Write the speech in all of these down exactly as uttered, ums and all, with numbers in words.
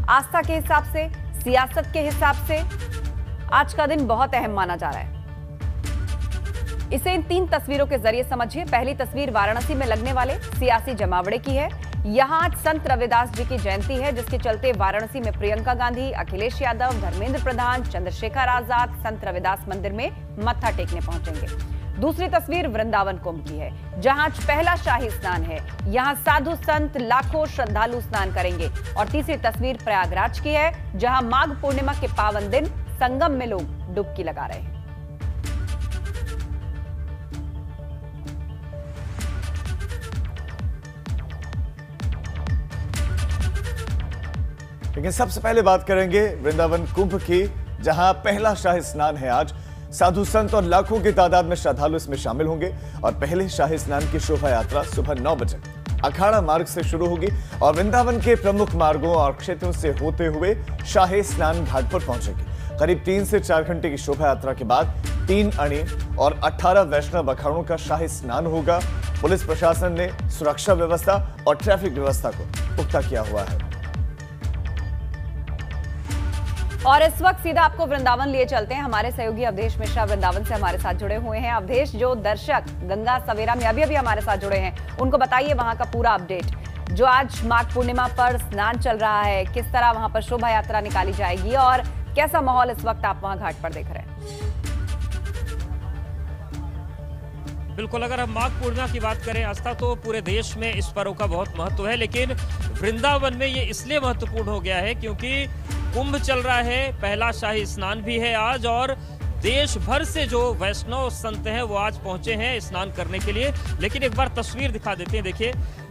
आस्था के हिसाब से, सियासत के हिसाब से आज का दिन बहुत अहम माना जा रहा है। इसे इन तीन तस्वीरों के जरिए समझिए। पहली तस्वीर वाराणसी में लगने वाले सियासी जमावड़े की है। यहां आज संत रविदास जी की जयंती है, जिसके चलते वाराणसी में प्रियंका गांधी, अखिलेश यादव, धर्मेंद्र प्रधान, चंद्रशेखर आजाद संत रविदास मंदिर में मत्था टेकने पहुंचेंगे। दूसरी तस्वीर वृंदावन कुंभ की है, जहां आज पहला शाही स्नान है। यहां साधु संत लाखों श्रद्धालु स्नान करेंगे। और तीसरी तस्वीर प्रयागराज की है, जहां माघ पूर्णिमा के पावन दिन संगम में लोग डुबकी लगा रहे हैं। लेकिन सबसे पहले बात करेंगे वृंदावन कुंभ की, जहां पहला शाही स्नान है आज। साधु संत और लाखों की तादाद में श्रद्धालु इसमें शामिल होंगे और पहले शाही स्नान की शोभा यात्रा सुबह नौ बजे अखाड़ा मार्ग से शुरू होगी और वृंदावन के प्रमुख मार्गों और क्षेत्रों से होते हुए शाही स्नान घाट पर पहुंचेगी। करीब तीन से चार घंटे की शोभा यात्रा के बाद तीन अणी और अठारह वैष्णव अखाड़ों का शाही स्नान होगा। पुलिस प्रशासन ने सुरक्षा व्यवस्था और ट्रैफिक व्यवस्था को पुख्ता किया हुआ है। और इस वक्त सीधा आपको वृंदावन लिए चलते हैं। हमारे सहयोगी अवधेश मिश्रा वृंदावन से हमारे साथ जुड़े हुए हैं। अवधेश, जो दर्शक गंगा सवेरा में अभी अभी हमारे साथ जुड़े हैं, उनको बताइए वहां का पूरा अपडेट। जो आज माघ पूर्णिमा पर स्नान चल रहा है, किस तरह वहां पर शोभा यात्रा निकाली जाएगी और कैसा माहौल इस वक्त आप वहां घाट पर देख रहे हैं? बिल्कुल, अगर हम माघ पूर्णिमा की बात करें आस्था, तो पूरे देश में इस पर्व का बहुत महत्व है, लेकिन वृंदावन में ये इसलिए महत्वपूर्ण हो गया है क्योंकि कुंभ चल रहा है, पहला शाही स्नान भी है आज और देश भर से जो वैष्णव संत हैं वो आज पहुंचे हैं स्नान करने के लिए। लेकिन एक बार तस्वीर दिखा देते हैं। देखिए,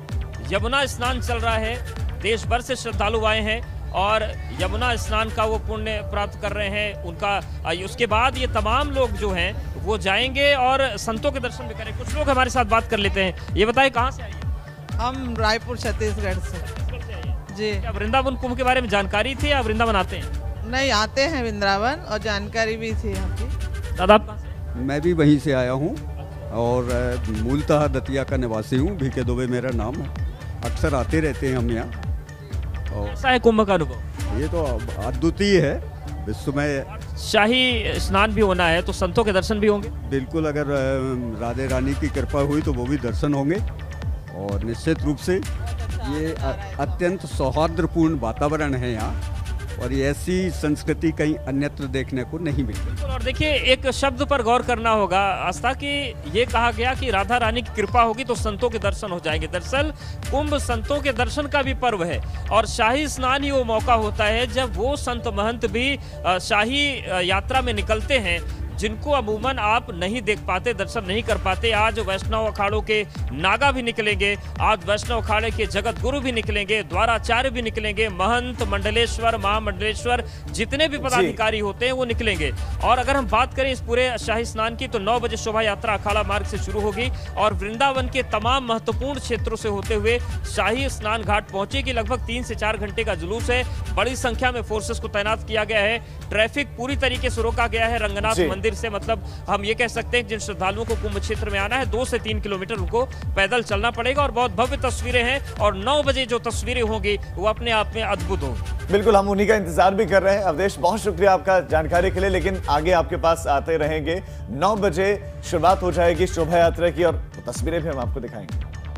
यमुना स्नान चल रहा है, देश भर से श्रद्धालु आए हैं और यमुना स्नान का वो पुण्य प्राप्त कर रहे हैं। उनका उसके बाद ये तमाम लोग जो हैं वो जाएंगे और संतों के दर्शन भी करें। कुछ लोग हमारे साथ बात कर लेते हैं। ये बताएं, कहाँ से आइए? हम रायपुर छत्तीसगढ़ से जी। क्या वृंदावन कुंभ के बारे में जानकारी थी या वृंदावन आते हैं? नहीं, आते हैं वृंदावन और जानकारी भी थी यहाँ की। दादा, आप कहाँ से? मैं भी वहीं से आया हूँ और मूलतः दतिया का निवासी हूँ। भी के दुबे मेरा नाम है। अक्सर आते रहते हैं हम यहाँ। और कैसा है कुंभ का अनुभव? ये तो अद्वितीय है। विश्व में शाही स्नान भी होना है तो संतों के दर्शन भी होंगे। बिल्कुल, अगर राधे रानी की कृपा हुई तो वो भी दर्शन होंगे और निश्चित रूप से ये अत्यंत सौहार्दपूर्ण वातावरण है यहाँ और ये ऐसी संस्कृति कहीं अन्यत्र देखने को नहीं मिलती। और देखिए, एक शब्द पर गौर करना होगा आस्था कि ये कहा गया कि राधा रानी की कृपा होगी तो संतों के दर्शन हो जाएंगे। दरअसल कुंभ संतों के दर्शन का भी पर्व है और शाही स्नान ही वो मौका होता है जब वो संत महंत भी शाही यात्रा में निकलते हैं जिनको अमूमन आप नहीं देख पाते, दर्शन नहीं कर पाते। आज वैष्णव अखाड़ों के नागा भी निकलेंगे, आज वैष्णव अखाड़े के जगत गुरु भी निकलेंगे, द्वाराचार्य भी निकलेंगे, महंत, मंडलेश्वर, महामंडलेश्वर, जितने भी पदाधिकारी होते हैं वो निकलेंगे। और अगर हम बात करें इस पूरे शाही स्नान की, तो नौ बजे शोभा यात्रा अखाड़ा मार्ग से शुरू होगी और वृंदावन के तमाम महत्वपूर्ण क्षेत्रों से होते हुए शाही स्नान घाट पहुंचेगी। लगभग तीन से चार घंटे का जुलूस है। बड़ी संख्या में फोर्सेस को तैनात किया गया है। ट्रैफिक पूरी तरीके से रोका गया है। रंगनाथ मंदिर से, मतलब हम ये कह सकते हैं जिन श्रद्धालुओं को कुंभ क्षेत्र में आना है, दो से तीन किलोमीटर उनको पैदल चलना पड़ेगा। और बहुत भव्य तस्वीरें हैं और नौ बजे जो तस्वीरें होंगी वो अपने आप में अद्भुत होंगी। बिल्कुल, हम उन्हीं का इंतजार भी कर रहे हैं। अवधेश, बहुत शुक्रिया आपका जानकारी के लिए, लेकिन आगे आपके पास आते रहेंगे। नौ बजे शुरुआत हो जाएगी शोभा यात्रा की और तस्वीरें भी हम आपको दिखाएंगे।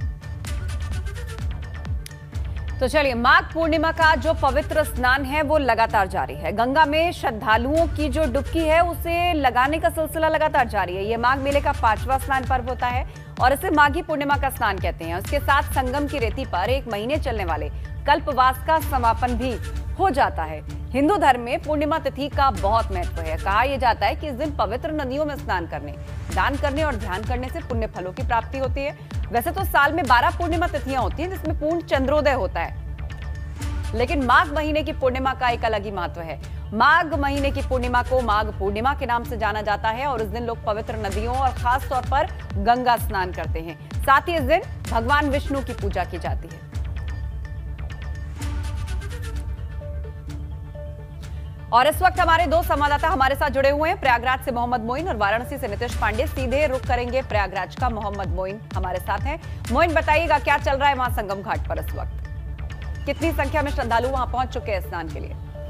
तो चलिए, माघ पूर्णिमा का जो पवित्र स्नान है वो लगातार जारी है। गंगा में श्रद्धालुओं की जो डुबकी है उसे लगाने का सिलसिला लगातार जारी है। ये माघ मेले का पांचवा स्नान पर्व होता है और इसे माघी पूर्णिमा का स्नान कहते हैं। उसके साथ संगम की रेती पर एक महीने चलने वाले कल्पवास का समापन भी हो जाता है। हिंदू धर्म में पूर्णिमा तिथि का बहुत महत्व है। कहा यह जाता है कि इस दिन पवित्र नदियों में स्नान करने, दान करने और ध्यान करने से पुण्य फलों की प्राप्ति होती है। वैसे तो साल में बारह पूर्णिमा तिथियां होती हैं जिसमें पूर्ण चंद्रोदय होता है, लेकिन माघ महीने की पूर्णिमा का एक अलग ही महत्व है। माघ महीने की पूर्णिमा को माघ पूर्णिमा के नाम से जाना जाता है और इस दिन लोग पवित्र नदियों और खास तौर पर गंगा स्नान करते हैं। साथ ही इस दिन भगवान विष्णु की पूजा की जाती है। और इस वक्त हमारे दो संवाददाता हमारे साथ जुड़े हुए हैं। प्रयागराज से मोहम्मद मोइन और वाराणसी से नितिश पांडे। सीधे रुख करेंगे प्रयागराज का। मोहम्मद मोइन हमारे साथ हैं। मोइन, बताइएगा क्या चल रहा है वहां संगम घाट पर इस वक्त? कितनी संख्या में श्रद्धालु वहां पहुंच चुके हैं स्नान के लिए?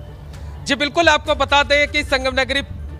जी बिल्कुल, आपको बता दें कि संगम नगरी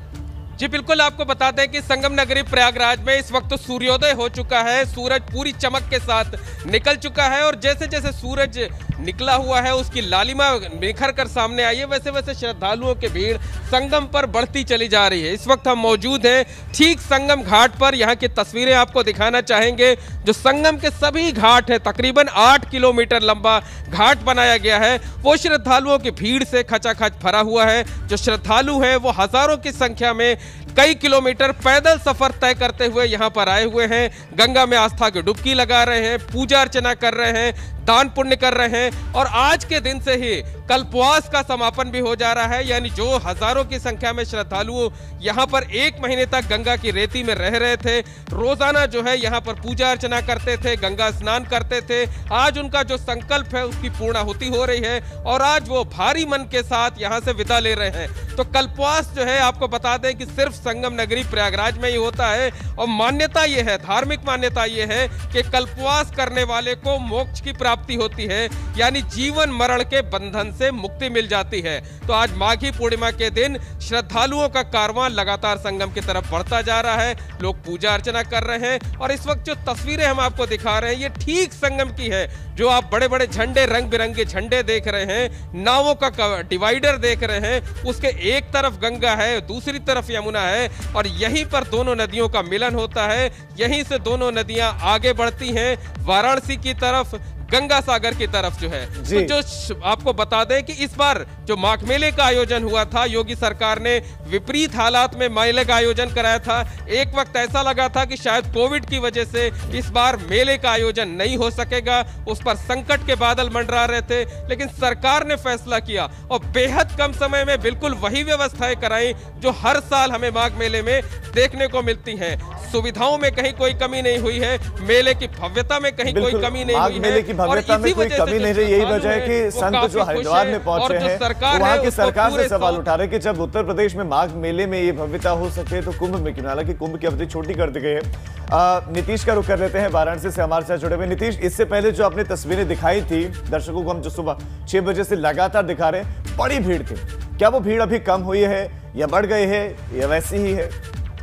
जी बिल्कुल आपको बता दें कि संगम नगरी प्रयागराज में इस वक्त सूर्योदय हो चुका है। सूरज पूरी चमक के साथ निकल चुका है और जैसे जैसे सूरज निकला हुआ है उसकी लालिमा निखर कर सामने आई है, वैसे वैसे श्रद्धालुओं की भीड़ संगम पर बढ़ती चली जा रही है। इस वक्त हम मौजूद हैं ठीक संगम घाट पर। यहाँ की तस्वीरें आपको दिखाना चाहेंगे। जो संगम के सभी घाट है, तकरीबन आठ किलोमीटर लंबा घाट बनाया गया है, वो श्रद्धालुओं की भीड़ से खचाखच भरा हुआ है। जो श्रद्धालु हैं वो हजारों की संख्या में कई किलोमीटर पैदल सफर तय करते हुए यहाँ पर आए हुए हैं। गंगा में आस्था की डुबकी लगा रहे हैं, पूजा अर्चना कर रहे हैं, दान पुण्य कर रहे हैं और आज के दिन से ही कल्पवास का समापन भी हो जा रहा है। यानी जो हजारों की संख्या में श्रद्धालु यहाँ पर एक महीने तक गंगा की रेती में रह रहे थे, रोजाना जो है यहाँ पर पूजा अर्चना करते थे, गंगा स्नान करते थे, आज उनका जो संकल्प है उसकी पूर्णाहुति हो रही है और आज वो भारी मन के साथ यहाँ से विदा ले रहे हैं। तो कल्पवास जो है आपको बता दें कि सिर्फ संगम नगरी प्रयागराज में ही होता है और मान्यता ये है, धार्मिक मान्यता ये है कि कल्पवास करने वाले को मोक्ष की प्राप्ति होती है, यानी जीवन मरण के बंधन से मुक्ति मिल जाती है। तो आज माघी पूर्णिमा के दिन श्रद्धालुओं का कारवां लगातार संगम की तरफ बढ़ता जा रहा है। लोग पूजा अर्चना कर रहे हैं और इस वक्त जो तस्वीरें हम आपको दिखा रहे हैं ये ठीक संगम की है। जो आप बड़े बड़े झंडे, रंग बिरंगे झंडे देख रहे हैं, नावों का डिवाइडर देख रहे हैं, उसके एक तरफ गंगा है, दूसरी तरफ यमुना है और यहीं पर दोनों नदियों का मिलन होता है। यहीं से दोनों नदियां आगे बढ़ती हैं वाराणसी की तरफ, गंगा सागर की तरफ जो है। तो जो आपको बता दें कि इस बार जो माघ मेले का आयोजन हुआ था, योगी सरकार ने विपरीत हालात में मेले का आयोजन कराया था। एक वक्त ऐसा लगा था कि शायद कोविड की वजह से इस बार मेले का आयोजन नहीं हो सकेगा, उस पर संकट के बादल मंडरा रहे थे, लेकिन सरकार ने फैसला किया और बेहद कम समय में बिल्कुल वही व्यवस्थाएं कराई जो हर साल हमें माघ मेले में देखने को मिलती हैं। सुविधाओं में कहीं कोई कमी नहीं हुई है, मेले की भव्यता में कहीं कोई कमी नहीं हुई है, भव्यता में कोई कमी नहीं रही। यही वजह है कि संत जो हरिद्वार में पहुंचे हैं तो वहां की सरकार से सवाल उठा रहे कि जब उत्तर प्रदेश में माघ मेले में ये भव्यता हो सके तो कुंभ में क्यों? हालांकि कुंभ की अवधि छोटी कर दी गई है। नीतीश का रुख कर लेते हैं, वाराणसी से हमारे साथ जुड़े हुए नीतीश। इससे पहले जो आपने तस्वीरें दिखाई थी दर्शकों को, हम जो सुबह छह बजे से लगातार दिखा रहे हैं, बड़ी भीड़ थी। क्या वो भीड़ अभी कम हुई है या बढ़ गई है या वैसी ही है?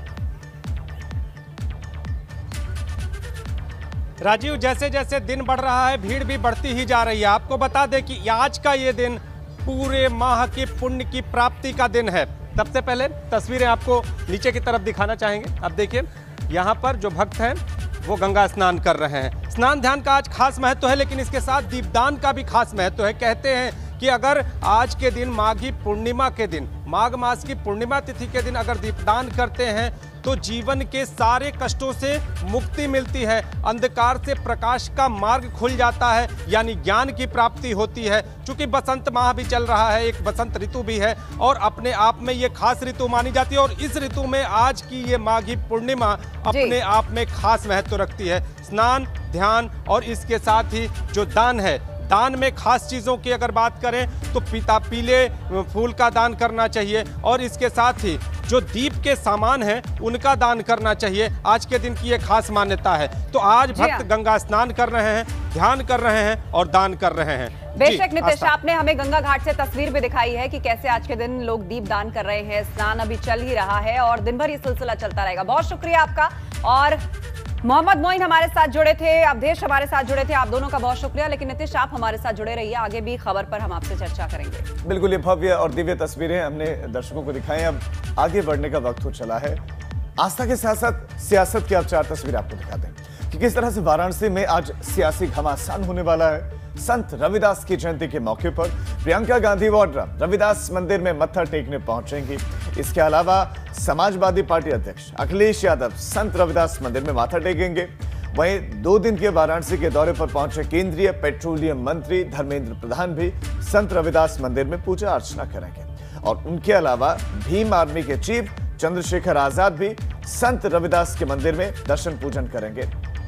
राजीव, जैसे जैसे दिन बढ़ रहा है भीड़ भी बढ़ती ही जा रही है। आपको बता दें कि आज का ये दिन पूरे माह के पुण्य की प्राप्ति का दिन है। सबसे पहले तस्वीरें आपको नीचे की तरफ दिखाना चाहेंगे। अब देखिए यहाँ पर जो भक्त हैं वो गंगा स्नान कर रहे हैं। स्नान ध्यान का आज खास महत्व है, लेकिन इसके साथ दीपदान का भी खास महत्व है। कहते हैं कि अगर आज के दिन माघी पूर्णिमा के दिन, माघ मास की पूर्णिमा तिथि के दिन अगर दीपदान करते हैं तो जीवन के सारे कष्टों से मुक्ति मिलती है, अंधकार से प्रकाश का मार्ग खुल जाता है, यानी ज्ञान की प्राप्ति होती है। चूंकि बसंत माह भी चल रहा है, एक बसंत ऋतु भी है और अपने आप में ये खास ऋतु मानी जाती है और इस ऋतु में आज की ये माघी पूर्णिमा अपने आप में खास महत्व रखती है। स्नान, ध्यान और इसके साथ ही जो दान है, दान में खास चीज़ों की अगर बात करें तो पीता पीले फूल का दान करना चाहिए और इसके साथ ही जो दीप के सामान हैं उनका दान करना चाहिए। आज के दिन की ये खास मान्यता है। तो आज भक्त गंगा स्नान कर रहे हैं, ध्यान कर रहे हैं और दान कर रहे हैं। बेशक नीतीश, आपने हमें गंगा घाट से तस्वीर भी दिखाई है कि कैसे आज के दिन लोग दीप दान कर रहे हैं। स्नान अभी चल ही रहा है और दिन भर ये सिलसिला चलता रहेगा। बहुत शुक्रिया आपका। और मोहम्मद मोइन हमारे साथ जुड़े थे, अवधेश हमारे साथ जुड़े थे, आप दोनों का बहुत शुक्रिया। लेकिन नीतीश, आप हमारे साथ जुड़े रहिए, आगे भी खबर पर हम आपसे चर्चा करेंगे। बिल्कुल, ये भव्य और दिव्य तस्वीरें हमने दर्शकों को दिखाई। अब आगे बढ़ने का वक्त हो चला है। आस्था के साथ साथ सियासत की अब चार तस्वीरें आपको दिखा दें कि किस तरह से वाराणसी में आज सियासी घमासान होने वाला है। संत रविदास की जयंती के मौके पर प्रियंका गांधी वाड्रा रविदास मंदिर में मत्था टेकने पहुंचेंगी। इसके अलावा समाजवादी पार्टी अध्यक्ष अखिलेश यादव संत रविदास मंदिर में माथा टेकेंगे। वहीं दो दिन के वाराणसी के दौरे पर पहुंचे केंद्रीय पेट्रोलियम मंत्री धर्मेंद्र प्रधान भी संत रविदास मंदिर में पूजा अर्चना करेंगे। और उनके अलावा भीम आर्मी के चीफ चंद्रशेखर आजाद भी संत रविदास के मंदिर में दर्शन पूजन करेंगे।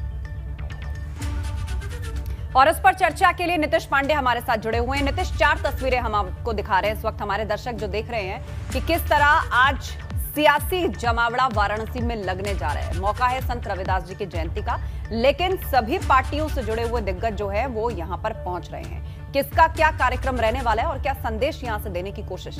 और इस पर चर्चा के लिए नीतीश पांडे हमारे साथ जुड़े हुए हैं। नीतीश, चार तस्वीरें हम आपको दिखा रहे हैं इस वक्त, हमारे दर्शक जो देख रहे हैं कि किस तरह आज सियासी जमावड़ा वाराणसी में लगने जा रहा है। मौका है संत रविदास जी की जयंती का, लेकिन सभी पार्टियों से जुड़े हुए दिग्गज जो है वो यहां पर पहुंच रहे हैं। किसका क्या कार्यक्रम रहने वाला है और क्या संदेश यहां से देने की कोशिश?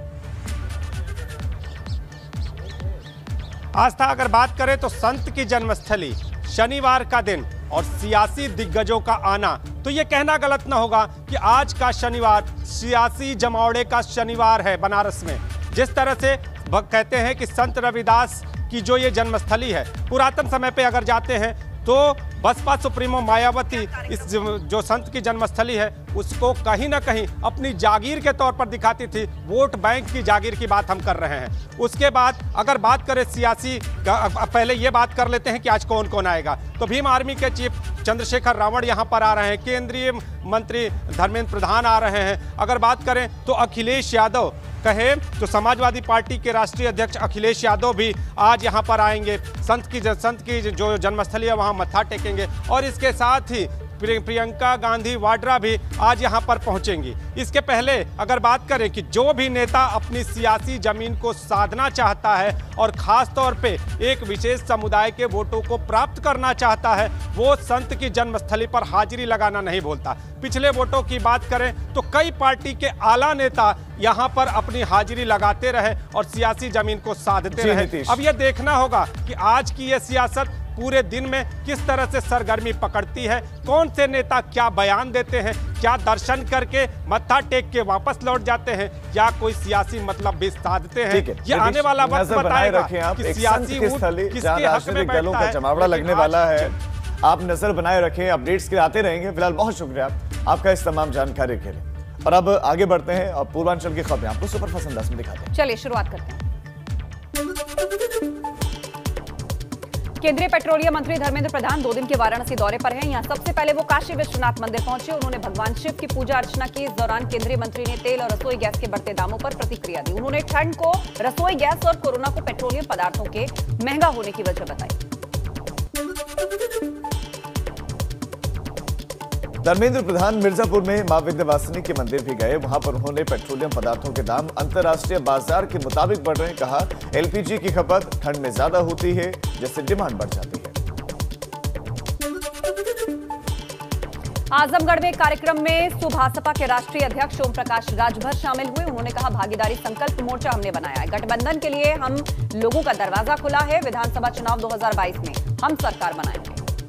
आस्था, अगर बात करें तो संत की जन्मस्थली, शनिवार का दिन और सियासी दिग्गजों का आना, तो ये कहना गलत ना होगा कि आज का शनिवार सियासी जमावड़े का शनिवार है बनारस में। जिस तरह से कहते हैं कि संत रविदास की जो ये जन्मस्थली है, पुरातन समय पे अगर जाते हैं तो बसपा सुप्रीमो मायावती इस जो संत की जन्मस्थली है उसको कहीं ना कहीं अपनी जागीर के तौर पर दिखाती थी। वोट बैंक की जागीर की बात हम कर रहे हैं। उसके बाद अगर बात करें सियासी, पहले ये बात कर लेते हैं कि आज कौन कौन आएगा। तो भीम आर्मी के चीफ चंद्रशेखर रावण यहाँ पर आ रहे हैं, केंद्रीय मंत्री धर्मेंद्र प्रधान आ रहे हैं। अगर बात करें तो अखिलेश यादव, कहे तो समाजवादी पार्टी के राष्ट्रीय अध्यक्ष अखिलेश यादव भी आज यहाँ पर आएंगे। संत की संत की जो जन्मस्थली है वहाँ मत्था टेकेंगे। और इसके साथ ही प्रियंका गांधी वाड्रा भी आज यहां पर पहुंचेंगी। इसके पहले अगर बात करें कि जो भी नेता अपनी सियासी जमीन को साधना चाहता है और खास तौर पे एक विशेष समुदाय के वोटों को प्राप्त करना चाहता है, वो संत की जन्मस्थली पर हाजिरी लगाना नहीं भूलता। पिछले वोटों की बात करें तो कई पार्टी के आला नेता यहां पर अपनी हाजिरी लगाते रहे और सियासी जमीन को साधते रहे। अब यह देखना होगा कि आज की यह सियासत पूरे दिन में किस तरह से सरगर्मी पकड़ती है, कौन से नेता क्या बयान देते हैं, क्या दर्शन करके मत्था टेक के वापस लौट जाते हैं, या कोई सियासी मतलब भी साधते हैं। ये आने वाला वक्त बताएगा कि सियासी किसके हक में दलों का जमावड़ा लगने वाला है। आप नजर बनाए रखें, अपडेट्स के आते रहेंगे। फिलहाल बहुत शुक्रिया आपका इस तमाम जानकारी के लिए। और अब आगे बढ़ते हैं और पूर्वांचल की खबरें आपको सुपरफास्ट अंदाज में दिखाते हैं। चलिए शुरुआत करते हैं। केंद्रीय पेट्रोलियम मंत्री धर्मेंद्र प्रधान दो दिन के वाराणसी दौरे पर हैं। यहां सबसे पहले वो काशी विश्वनाथ मंदिर पहुंचे। उन्होंने भगवान शिव की पूजा अर्चना की। इस दौरान केंद्रीय मंत्री ने तेल और रसोई गैस के बढ़ते दामों पर प्रतिक्रिया दी। उन्होंने ठंड को, रसोई गैस और कोरोना को पेट्रोलियम पदार्थों के महंगा होने की वजह बताई। धर्मेंद्र प्रधान मिर्जापुर में मां विंध्यवासिनी के मंदिर भी गए। वहां पर उन्होंने पेट्रोलियम पदार्थों के दाम अंतर्राष्ट्रीय बाजार के मुताबिक बढ़ रहे हैं। कहा एलपीजी की खपत ठंड में ज्यादा होती है, जिससे डिमांड बढ़ जाती है। आजमगढ़ में कार्यक्रम में सुभासपा के राष्ट्रीय अध्यक्ष ओम प्रकाश राजभर शामिल हुए। उन्होंने कहा भागीदारी संकल्प मोर्चा हमने बनाया है। गठबंधन के लिए हम लोगों का दरवाजा खुला है। विधानसभा चुनाव दो हजार बाईस में हम सरकार बनाएंगे।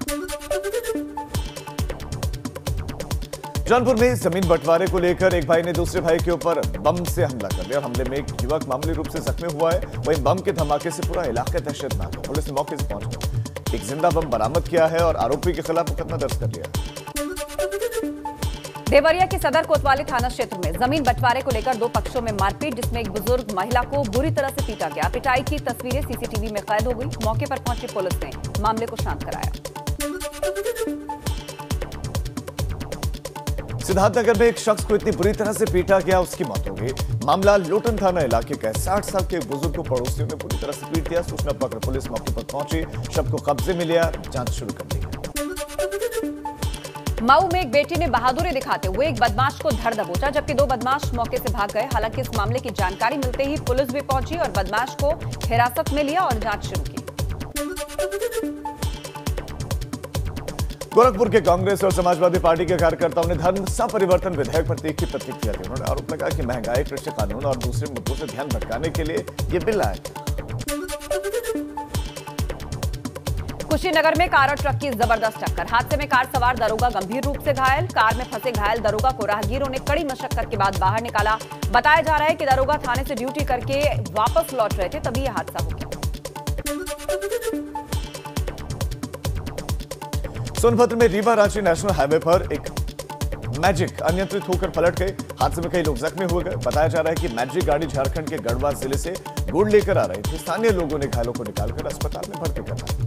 जौनपुर में जमीन बंटवारे को लेकर एक भाई ने दूसरे भाई के ऊपर बम से हमला कर दिया। हमले में एक युवक मामूली रूप से जख्मी हुआ है। वहीं बम के धमाके से पूरा इलाका दहशतनाक है। पुलिस ने मौके से पहुंचकर एक जिंदा बम बरामद किया है और आरोपी के खिलाफ मुकदमा दर्ज कर लिया। देवरिया के सदर कोतवाली थाना क्षेत्र में जमीन बंटवारे को लेकर दो पक्षों में मारपीट, जिसमें एक बुजुर्ग महिला को बुरी तरह से पीटा गया। पिटाई की तस्वीरें सीसीटीवी में कैद हो गई। मौके पर पहुंची पुलिस ने मामले को शांत कराया। सिद्धार्थनगर में एक शख्स को इतनी बुरी तरह से पीटा गया, उसकी मौत हो गई। मामला लोटन थाना इलाके का है। साठ साल के बुजुर्ग को पड़ोसियों ने बुरी तरह से पीट दिया। सूचना पाकर पुलिस मौके पर पहुंची, शव को कब्जे में लिया, जांच शुरू कर दी। मऊ में एक बेटी ने बहादुरी दिखाते हुए एक बदमाश को धर दबोचा, जबकि दो बदमाश मौके से भाग गए। हालांकि इस मामले की जानकारी मिलते ही पुलिस भी पहुंची और बदमाश को हिरासत में लिया और जांच शुरू की। गोरखपुर के कांग्रेस और समाजवादी पार्टी के कार्यकर्ताओं ने धर्म सपरिवर्तन विधेयक पर तीखी प्रतिक्रिया दी। उन्होंने आरोप लगाया कि महंगाई, कृषि कानून और दूसरे मुद्दों से ध्यान भटकाने के लिए ये बिल आया। कुशीनगर में कार और ट्रक की जबरदस्त टक्कर। हादसे में कार सवार दरोगा गंभीर रूप से घायल। कार में फंसे घायल दरोगा को राहगीरों ने कड़ी मशक्कत के बाद बाहर निकाला। बताया जा रहा है कि दरोगा थाने से ड्यूटी करके वापस लौट रहे थे, तभी यह हादसा हो गया। सोनभद्र में रीवा रांची नेशनल हाईवे पर एक मैजिक अनियंत्रित होकर पलट गए। हादसे में कई लोग जख्मी हुए गए। बताया जा रहा है कि मैजिक गाड़ी झारखंड के गढ़वा जिले से गुड़ लेकर आ रही थी। स्थानीय लोगों ने घायलों को निकालकर अस्पताल में भर्ती कराया।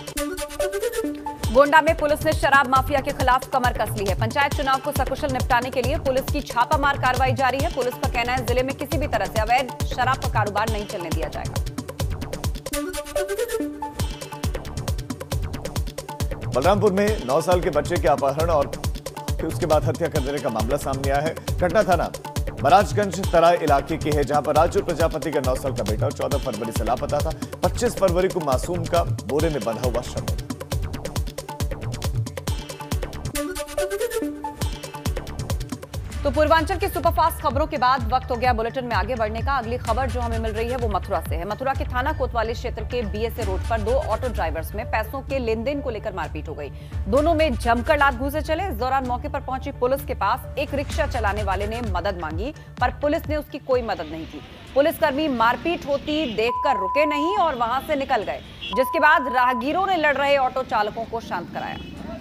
गोंडा में पुलिस ने शराब माफिया के खिलाफ कमर कस ली है। पंचायत चुनाव को सकुशल निपटाने के लिए पुलिस की छापामार कार्रवाई जारी है। पुलिस का कहना है जिले में किसी भी तरह से अवैध शराब का कारोबार नहीं चलने दिया जाएगा। बलरामपुर में नौ साल के बच्चे के अपहरण और फिर उसके बाद हत्या कर देने का मामला सामने आया है। घटना थाना महाराजगंज तराई इलाके की है, जहां पर राजू प्रजापति का नौ साल का बेटा चौदह फरवरी से लापता था। पच्चीस फरवरी को मासूम का बोरे में बंधा हुआ शव मिला। तो पूर्वांचल की सुपरफास्ट खबरों के बाद वक्त हो गया बुलेटिन में आगे बढ़ने का। अगली खबर जो हमें मिल रही है वो मथुरा से है। मथुरा के थाना कोतवाली क्षेत्र के बीएसए रोड पर दो ऑटो ड्राइवर्स में पैसों के लेन देन को लेकर मारपीट हो गई। दोनों में जमकर लात घूंसे चले। इस दौरान मौके पर पहुंची पुलिस के पास एक रिक्शा चलाने वाले ने मदद मांगी, पर पुलिस ने उसकी कोई मदद नहीं की। पुलिसकर्मी मारपीट होती देखकर रुके नहीं और वहां से निकल गए, जिसके बाद राहगीरों ने लड़ रहे ऑटो चालकों को शांत कराया।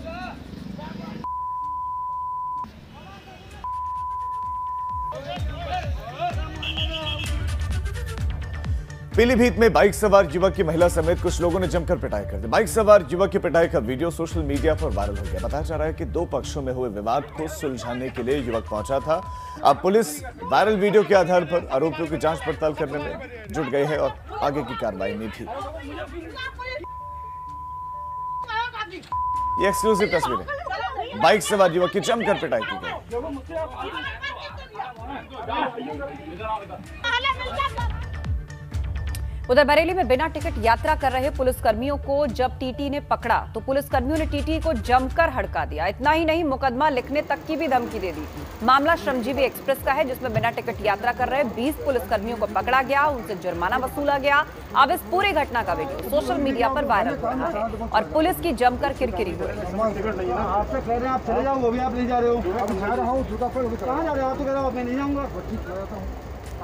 पीलीभीत में बाइक सवार युवक की महिला समेत कुछ लोगों ने जमकर पिटाई कर दी। बाइक सवार युवक की पिटाई का वीडियो सोशल मीडिया पर वायरल हो गया। बताया जा रहा है कि दो पक्षों में हुए विवाद को सुलझाने के लिए युवक पहुंचा था। अब पुलिस वायरल वीडियो के आधार पर आरोपियों की जांच पड़ताल करने में जुट गई है और आगे की कार्रवाई में भी। ये एक्सक्लूसिव तस्वीरें, बाइक सवार युवक की जमकर पिटाई की गई। उधर बरेली में बिना टिकट यात्रा कर रहे पुलिसकर्मियों को जब टीटी ने पकड़ा तो पुलिसकर्मियों ने टीटी को जमकर हड़का दिया। इतना ही नहीं, मुकदमा लिखने तक की भी धमकी दे दी। मामला श्रमजीवी एक्सप्रेस का है, जिसमें बिना टिकट यात्रा कर रहे बीस पुलिसकर्मियों को पकड़ा गया, उनसे जुर्माना वसूला गया। अब इस पूरे घटना का वीडियो सोशल मीडिया पर वायरल हो रहा है और पुलिस की जमकर किरकिरी हो रही है।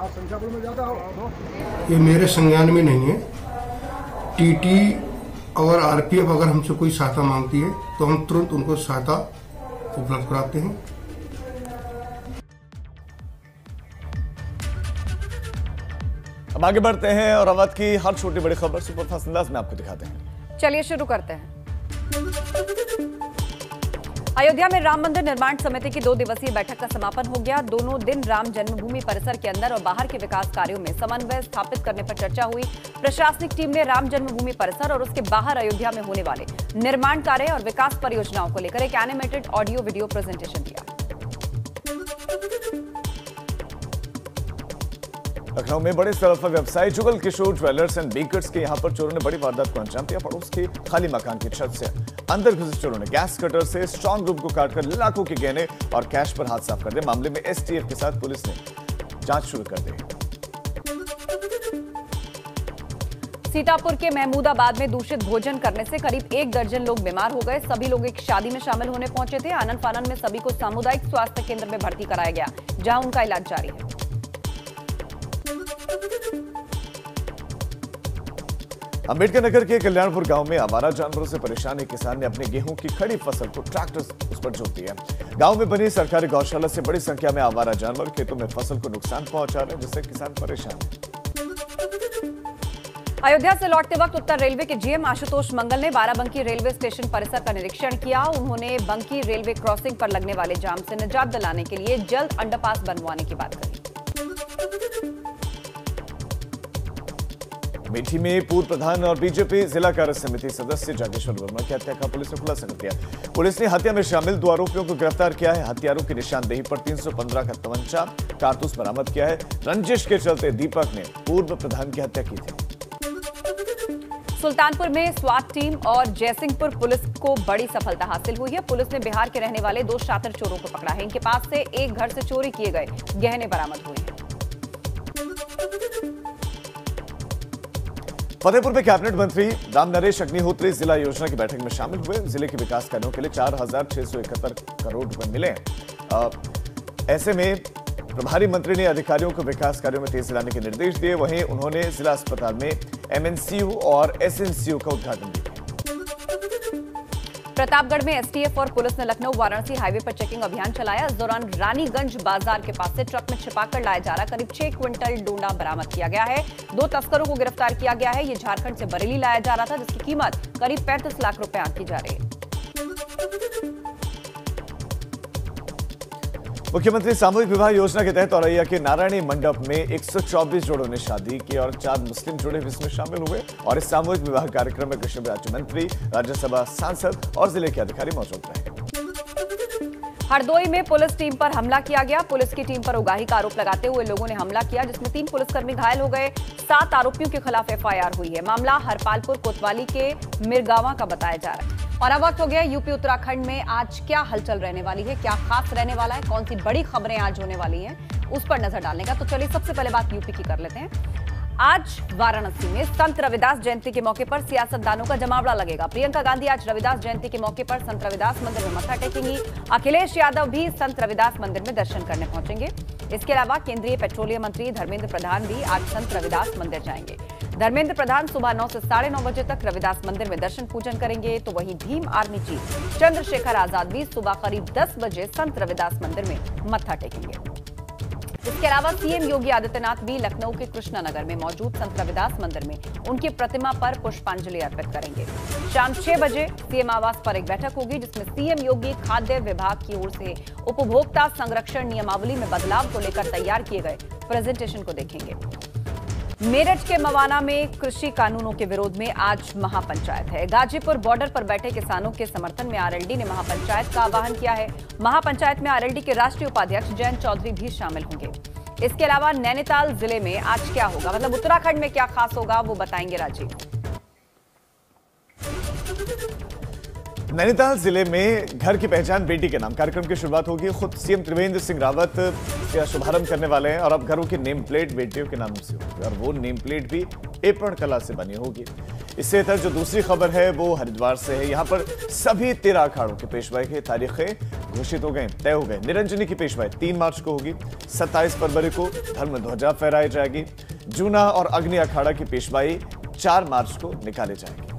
ये मेरे संज्ञान में नहीं है। टीटी और आरपीएफ अगर हमसे कोई सहायता मांगती है तो हम तुरंत उनको सहायता उपलब्ध कराते हैं। अब आगे बढ़ते हैं और अवध की हर छोटी बड़ी खबर सुपरफास्ट अंदाज में आपको दिखाते हैं। चलिए शुरू करते हैं। अयोध्या में राम मंदिर निर्माण समिति की दो दिवसीय बैठक का समापन हो गया। दोनों दिन राम जन्मभूमि परिसर के अंदर और बाहर के विकास कार्यों में समन्वय स्थापित करने पर चर्चा हुई। प्रशासनिक टीम ने राम जन्मभूमि परिसर और उसके बाहर अयोध्या में होने वाले निर्माण कार्य और विकास परियोजनाओं को लेकर एक एनिमेटेड ऑडियो वीडियो प्रेजेंटेशन दिया। लखनऊ में बड़े सरफा व्यवसायी Jugal Kishore jewellers and bakers के यहां पर चोरों ने बड़ी वारदात को अंजाम दिया। पड़ोस के खाली मकान की छत से अंदर घुसे चोरों ने गैस कटर से स्ट्रांग रूम को काटकर लाखों के गहने और कैश पर हाथ साफ कर दिया। मामले में एसटीएफ के साथ पुलिस ने जांच शुरू कर दी। सीतापुर के महमूदाबाद में दूषित भोजन करने से करीब एक दर्जन लोग बीमार हो गए। सभी लोग एक शादी में शामिल होने पहुंचे थे। आनन फानन में सभी को सामुदायिक स्वास्थ्य केंद्र में भर्ती कराया गया, जहां उनका इलाज जारी है। अंबेडकर नगर के कल्याणपुर गांव में आवारा जानवरों से परेशान एक किसान ने अपने गेहूं की खड़ी फसल को ट्रैक्टर उस पर जोत दिया। गांव में बनी सरकारी गौशाला से बड़ी संख्या में आवारा जानवर खेतों में फसल को नुकसान पहुंचा रहे हैं, जिससे किसान परेशान है। अयोध्या से लौटते वक्त उत्तर रेलवे के जीएम आशुतोष मंगल ने बाराबंकी रेलवे स्टेशन परिसर का निरीक्षण किया। उन्होंने बंकी रेलवे क्रॉसिंग पर लगने वाले जाम से निजात दिलाने के लिए जल्द अंडरपास बनवाने की बात कही। अमेठी में पूर्व प्रधान और बीजेपी जिला कार्य समिति सदस्य जागेश्वर वर्मा की हत्या का पुलिस ने खुलासा कर दिया। पुलिस ने हत्या में शामिल दो आरोपियों को गिरफ्तार किया है। हत्यारों की निशानदेही पर तीन सौ पंद्रह का तमंचा कारतूस बरामद किया है। रंजिश के चलते दीपक ने पूर्व प्रधान की हत्या की थी। सुल्तानपुर में स्वाट टीम और जयसिंहपुर पुलिस को बड़ी सफलता हासिल हुई है। पुलिस ने बिहार के रहने वाले दो शातिर चोरों को पकड़ा है। इनके पास से एक घर से चोरी किए गए गहने बरामद हुए हैं। फतेहपुर में कैबिनेट मंत्री राम नरेश अग्निहोत्री जिला योजना की बैठक में शामिल हुए। जिले के विकास कार्यों के लिए चार हजार छह सौ इकहत्तर करोड़ रुपए मिले। आ, ऐसे में प्रभारी मंत्री ने अधिकारियों को विकास कार्यों में तेजी लाने के निर्देश दिए। वहीं उन्होंने जिला अस्पताल में एमएनसीयू और एसएनसीयू का उद्घाटन भी किया। प्रतापगढ़ में एसटीएफ और पुलिस ने लखनऊ वाराणसी हाईवे पर चेकिंग अभियान चलाया। इस दौरान रानीगंज बाजार के पास से ट्रक में छिपाकर लाया जा रहा करीब छह क्विंटल डोडा बरामद किया गया है। दो तस्करों को गिरफ्तार किया गया है। ये झारखंड से बरेली लाया जा रहा था, जिसकी कीमत करीब पैंतीस लाख रुपए आंकी जा रही है। मुख्यमंत्री सामूहिक विवाह योजना के तहत औरैया के नारायणी मंडप में एक सौ चौबीस जोड़ों ने शादी की और चार मुस्लिम जोड़े भी इसमें शामिल हुए। और इस सामूहिक विवाह कार्यक्रम में कृषि राज्य मंत्री, राज्यसभा सांसद और जिले के अधिकारी मौजूद रहे। हरदोई में पुलिस टीम पर हमला किया गया। पुलिस की टीम पर उगाही का आरोप लगाते हुए लोगों ने हमला किया, जिसमें तीन पुलिसकर्मी घायल हो गए। सात आरोपियों के खिलाफ एफ आई आर हुई है। मामला हरपालपुर कोतवाली के मिरगावा का बताया जा रहा है। और अब वक्त हो गया यूपी उत्तराखंड में आज क्या हलचल रहने वाली है, क्या खास रहने वाला है, कौन सी बड़ी खबरें आज होने वाली हैं, उस पर नजर डालने का। तो चलिए सबसे पहले बात यूपी की कर लेते हैं। आज वाराणसी में संत रविदास जयंती के मौके पर सियासतदानों का जमावड़ा लगेगा। प्रियंका गांधी आज रविदास जयंती के मौके पर संत रविदास मंदिर में मत्था टेकेंगी। अखिलेश यादव भी संत रविदास मंदिर में दर्शन करने पहुंचेंगे। इसके अलावा केंद्रीय पेट्रोलियम मंत्री धर्मेंद्र प्रधान भी आज संत रविदास मंदिर जाएंगे। धर्मेंद्र प्रधान सुबह नौ से साढ़े नौ बजे तक रविदास मंदिर में दर्शन पूजन करेंगे। तो वहीं भीम आर्मी चीफ चंद्रशेखर आजाद भी सुबह करीब दस बजे संत रविदास मंदिर में मत्था टेकेंगे। इसके अलावा सीएम योगी आदित्यनाथ भी लखनऊ के कृष्णानगर में मौजूद संत रविदास मंदिर में उनकी प्रतिमा पर पुष्पांजलि अर्पित करेंगे। शाम छह बजे सीएम आवास पर एक बैठक होगी, जिसमें सीएम योगी खाद्य विभाग की ओर से उपभोक्ता संरक्षण नियमावली में बदलाव को लेकर तैयार किए गए प्रेजेंटेशन को देखेंगे। मेरठ के मवाना में कृषि कानूनों के विरोध में आज महापंचायत है। गाजीपुर बॉर्डर पर बैठे किसानों के समर्थन में आरएलडी ने महापंचायत का आह्वान किया है। महापंचायत में आरएलडी के राष्ट्रीय उपाध्यक्ष जयंत चौधरी भी शामिल होंगे। इसके अलावा नैनीताल जिले में आज क्या होगा, मतलब उत्तराखंड में क्या खास होगा, वो बताएंगे राजीव। नैनीताल जिले में घर की पहचान बेटी के नाम कार्यक्रम की शुरुआत होगी। खुद सीएम त्रिवेंद्र सिंह रावत इसका शुभारंभ करने वाले हैं और अब घरों की नेम प्लेट बेटियों के नाम से होगी और वो नेम प्लेट भी एप्रण कला से बनी होगी। इससे तक जो दूसरी खबर है वो हरिद्वार से है। यहाँ पर सभी तेरह अखाड़ों की पेशवाई की तारीखें घोषित हो गए, तय हो गए। निरंजनी की पेशवाई तीन मार्च को होगी। सत्ताईस फरवरी को धर्म ध्वजा फहराई जाएगी। जूना और अग्नि अखाड़ा की पेशवाई चार मार्च को निकाली जाएगी।